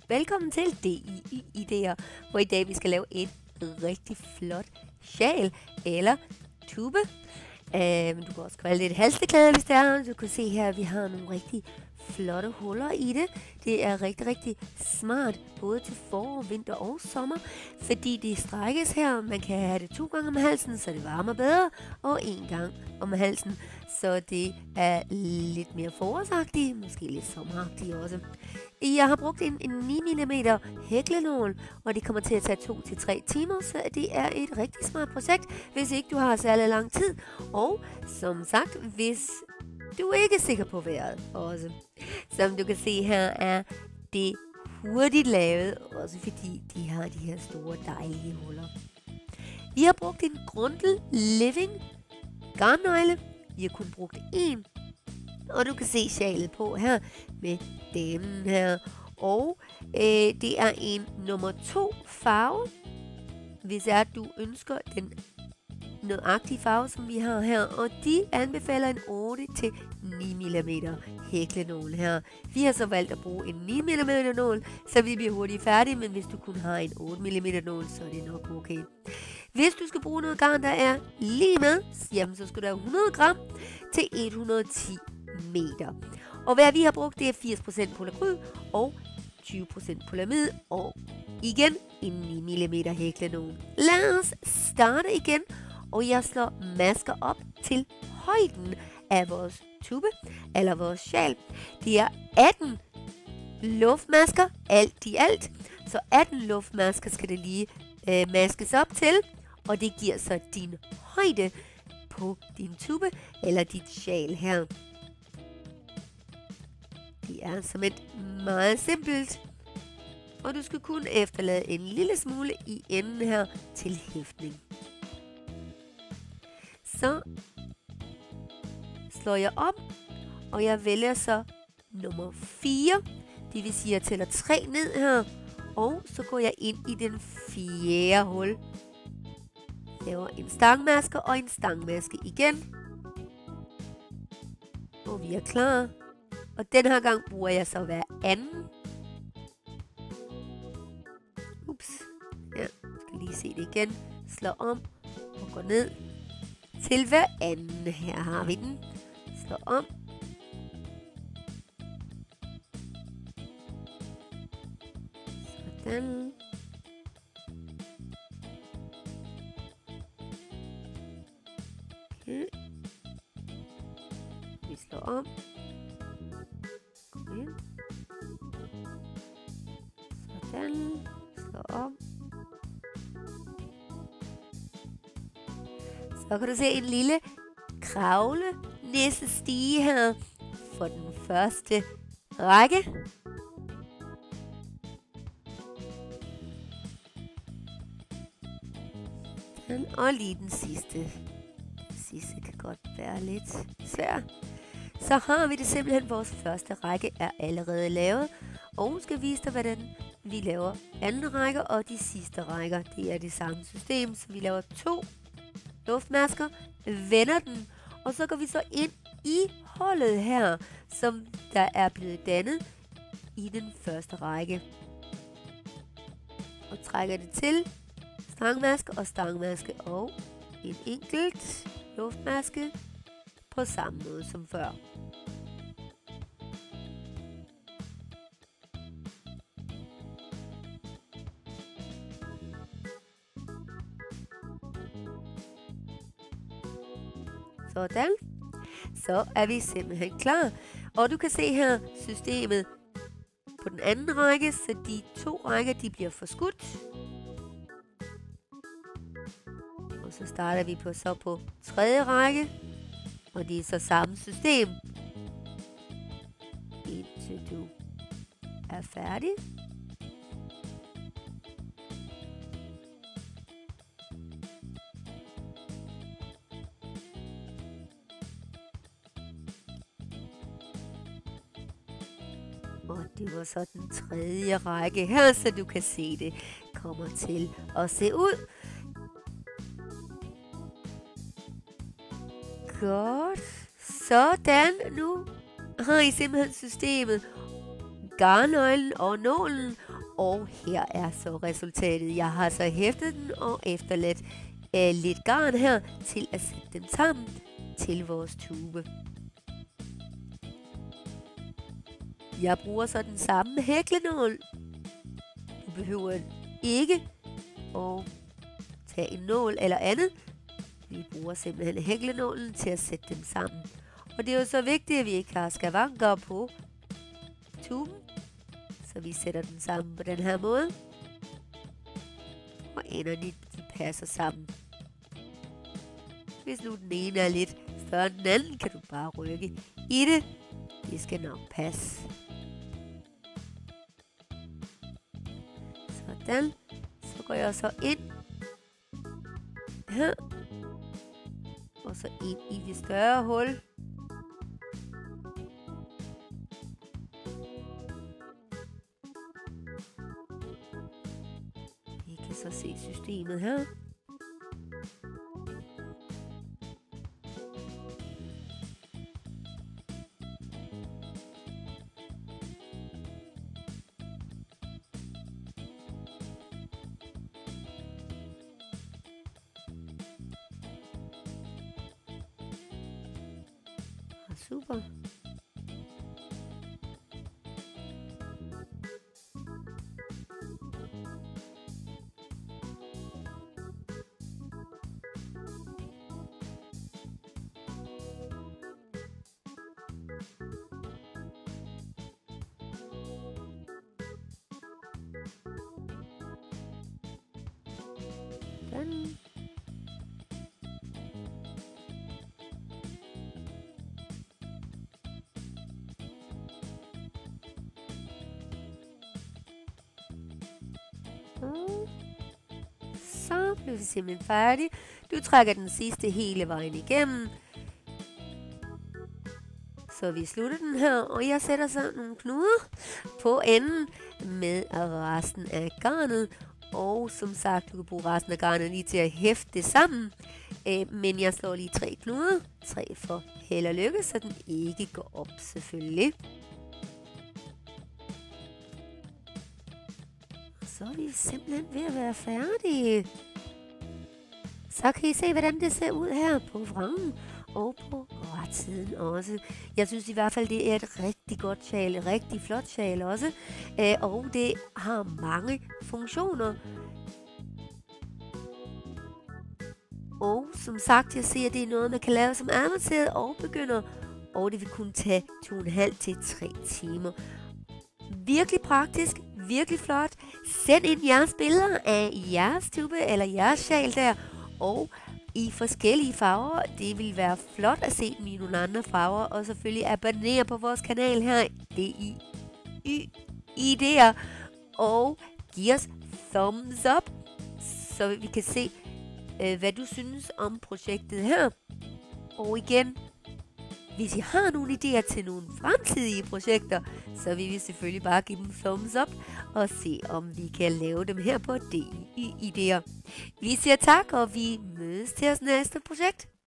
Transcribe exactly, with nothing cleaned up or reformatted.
Velkommen til D I Y-idéer, hvor i dag vi skal lave et rigtig flot sjal eller tube. Uh, men du kan også kalde det et halsteklæde, hvis det er. Du kan se her, at vi har nogle rigtig flotte huller i det. Det er rigtig, rigtig smart, både til forår, vinter og sommer, fordi det strækkes her. Man kan have det to gange om halsen, så det varmer bedre, og en gang om halsen, så det er lidt mere forårsagtigt, måske lidt sommeragtigt også. Jeg har brugt en, en ni millimeter hæklenål, og det kommer til at tage to til tre timer, så det er et rigtig smart projekt, hvis ikke du har særlig lang tid. Og som sagt, hvis du ikke er sikker på vejret også. Som du kan se her, er det hurtigt lavet, også fordi de har de her store dejlige huller. Vi har brugt en Grundel Living garnnøgle. Vi har kun brugt én. Og du kan se sjalet på her med damen her. Og øh, det er en nummer to farve, hvis er, du ønsker den nøjagtige farve, som vi har her. Og de anbefaler en otte til ni millimeter hæklenål her. Vi har så valgt at bruge en ni millimeter nål, så vi bliver hurtigt færdige. Men hvis du kun har en otte millimeter nål, så er det nok okay. Hvis du skal bruge noget garn, der er lige med, jamen, så skal du have hundrede gram til et hundrede og ti meter. Og hvad vi har brugt, det er firs procent polyakryl og tyve procent polyamid og igen en ni millimeter hæklenål. Lad os starte igen, og jeg slår masker op til højden af vores tube eller vores sjal. Det er atten luftmasker alt i alt, så atten luftmasker skal det lige øh, maskes op til, og det giver så din højde på din tube eller dit sjal her. Det er simpelthen meget simpelt, og du skal kun efterlade en lille smule i enden her til hæftning. Så slår jeg op, og jeg vælger så nummer fire. Det vil sige, at jeg tæller tre ned her, og så går jeg ind i den fjerde hul. Laver en stangmaske og en stangmaske igen. Og vi er klar. Og den her gang bruger jeg så hver anden. Ups. Ja, jeg skal lige se det igen. Slå om og gå ned til hver anden. Her har vi den. Slå om. Sådan. Okay. Vi slår om. Kom ind. Sådan. Slå om. Så kan du se en lille kravle næste stige her for den første række. Den, og lige den sidste. Den sidste kan godt være lidt svær. Så har vi det simpelthen. Vores første række er allerede lavet. Og skal vise dig, hvordan vi laver anden række og de sidste rækker. Det er det samme system, så vi laver to luftmasker, vender den, og så går vi så ind i hullet her, som der er blevet dannet i den første række. Og trækker det til, stangmaske og stangmaske og en enkelt luftmaske på samme måde som før. Sådan. Så er vi simpelthen klar. Og du kan se her systemet på den anden række, så de to rækker, de bliver forskudt. Og så starter vi på så på tredje række, og det er så samme system, indtil du er færdig. Og det var så den tredje række her, så du kan se det kommer til at se ud. Godt. Sådan, nu har I simpelthen systemet, garnnøglen og nålen, Og her er så resultatet. Jeg har så hæftet den og efterladt øh, lidt garn her til at sætte dem sammen til vores tube. Jeg bruger så den samme hæklenål. Du behøver ikke at tage en nål eller andet. Vi bruger simpelthen hæklenålen til at sætte dem sammen. Og det er jo så vigtigt, at vi ikke har skavanker på tuben. Så vi sætter den sammen på den her måde. Og enderne de passer sammen. Hvis nu den ene er lidt større end den anden, kan du bare rykke i det. Det skal nok passe. Sådan. Så går jeg så ind her. Og så ind i det større hul. I kan så se systemet her. Super. Den. Så bliver vi simpelthen færdige. Du trækker den sidste hele vejen igennem. Så vi slutter den her, og jeg sætter så nogle knuder på enden med resten af garnet. Og som sagt, du kan bruge resten af garnet lige til at hæfte det sammen. Øh, men jeg slår lige tre knuder. Tre for held og lykke, så den ikke går op selvfølgelig. Så er vi simpelthen ved at være færdige. Så kan I se, hvordan det ser ud her på vrangen og på retsiden også. Jeg synes i hvert fald, det er et rigtig godt sjal, et rigtig flot sjal også. Øh, og det har mange funktioner. Og som sagt, jeg ser, at det er noget, man kan lave som avanceret og begynder. Og det vil kunne tage to og en halv til tre timer. Virkelig praktisk, virkelig flot. Send ind jeres billeder af jeres tube eller jeres sjal der. Og i forskellige farver. Det vil være flot at se dem i nogle andre farver. Og selvfølgelig abonnere på vores kanal her. Det er i y idéer. Og giv os thumbs up, så vi kan se, øh, hvad du synes om projektet her. Og igen, hvis I har nogle idéer til nogle fremtidige projekter, så vil vi selvfølgelig bare give dem thumbs up og se, om vi kan lave dem her på D I Y idéer. Vi siger tak, og vi mødes til os næste projekt.